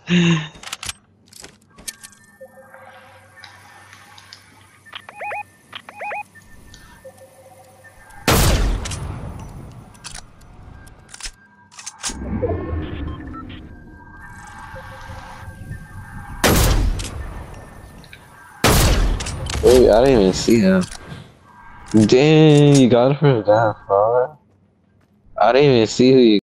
Wait, I didn't even see him. Dang, you got it from that far. I didn't even see who you